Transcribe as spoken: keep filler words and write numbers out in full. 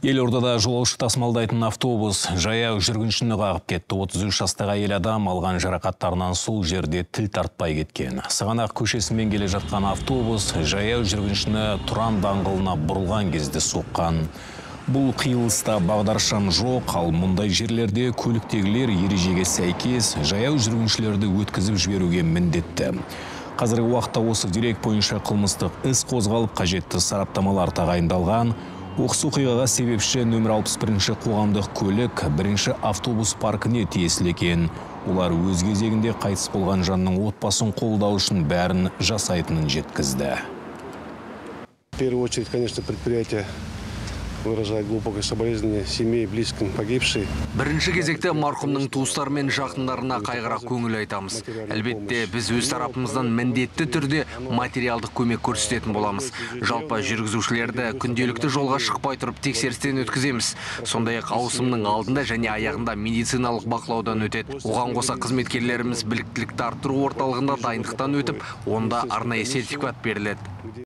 Елордада жолаушы тасымалдайтын автобус жаяу жүргіншіні қағып кетті. отыз үш жастағы әйел адам алған жарақаттарынан сол жерде тіл тартпай кеткен. Сығанақ көшесімен келе жатқан автобус жаяу жүргіншіні Тұран даңғылына бұрылған кезде соққан. Бұл қиылыста бағдаршам жоқ, ал мұндай жерлерде көліктегілер ережеге сәйкес жаяу жүргіншілерді өткізіп жіберуге міндетті. Қазіргі уақытта осы дерек бойынша қылмыстық іс қозғалып, қажетті сараптамалар тағайындалған. Оқыс оқиғаға себепші нөмір алпыс бірінші қоғамдық көлік бірінші автобус паркіне тиесілі екен. Олар өз кезегінде қайтыс болған жанның отбасын қолдау үшін бәрін жасайтынын жеткізді. В первую очередь, конечно, предприятие выражает глубокое соболезнование семье и близким погибшей. Бірінші кезекте марқұмның туыстары мен жақындарына қайғыра көңіл айтамыз. Әлбетте, біз өз тарапымыздан міндетті түрде материалдық көмек көрсететін боламыз. Жалпы жүргізушілерді күнделікті жолға шықпай тұрып тексерістен өткіземіз. Сондай-ақ ауысымның алдында және аяғында медициналық бақылаудан өтеді. Оған қоса қызметкерлеріміз біліктілікті арттыру орталығында дайындықтан өтіп, онда арнайы сертификат беріледі.